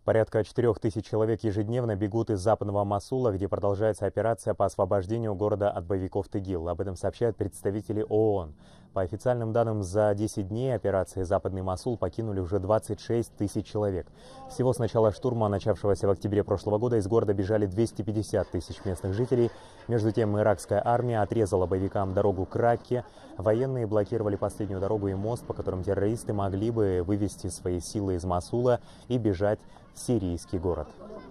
Порядка 4000 человек ежедневно бегут из западного Мосула, где продолжается операция по освобождению города от боевиков ТИГИЛ. Об этом сообщают представители ООН. По официальным данным, за 10 дней операции «Западный Мосул» покинули уже 26 тысяч человек. Всего с начала штурма, начавшегося в октябре прошлого года, из города бежали 250 тысяч местных жителей. Между тем, иракская армия отрезала боевикам дорогу к Ракке. Военные блокировали последнюю дорогу и мост, по которым террористы могли бы вывести свои силы из Мосула и бежать в сирийский город.